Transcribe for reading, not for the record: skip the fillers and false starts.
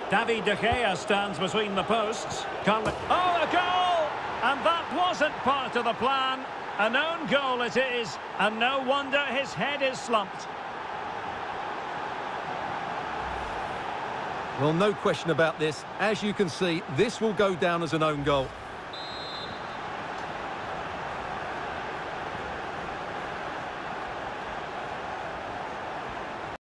David De Gea stands between the posts. Oh, a goal! And that wasn't part of the plan. An own goal it is, and no wonder his head is slumped. Well, no question about this. As you can see, this will go down as an own goal.